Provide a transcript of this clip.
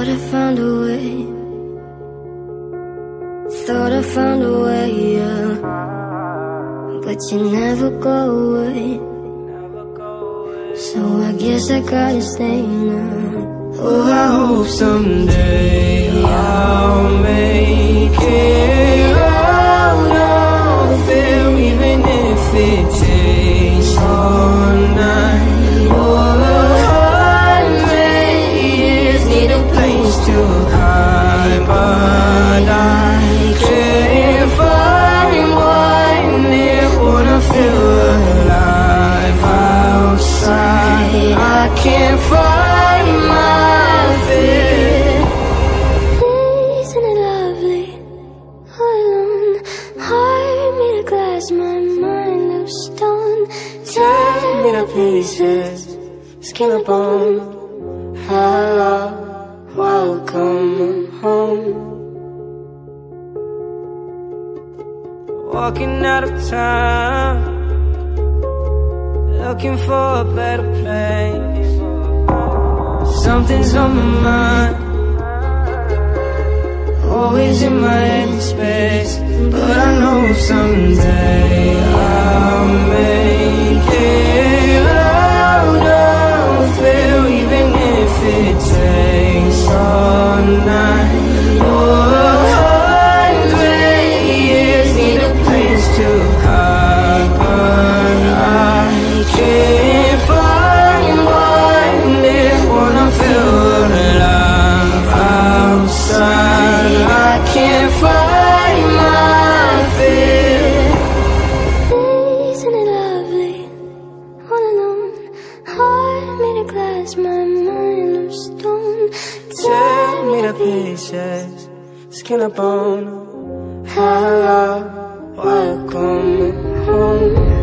Thought I found a way. Thought I found a way, yeah. But you never go away. So I guess I gotta stay now. Oh, I hope someday I'll make it out of here, even if it takes all night or 100 years. Need a place to hide, but I can't find one there. Wanna feel alive outside. I can't find my fear. Isn't it lovely? All alone, heart made of glass, my mind of stone. Tear me to pieces, skin and bone. Hello, welcome home. Walking out of time, looking for a better place. Something's on my mind, always in my head space. But I know someday I'll make it out of here, even if it takes all night or 100 years. Need a place to hide, but I can't find one there. Wanna feel alive outside. I can't find my fear. Isn't it lovely? All alone, heart made of glass, my mind of stone. Tear me to pieces, skin and bone. Hello, welcome home.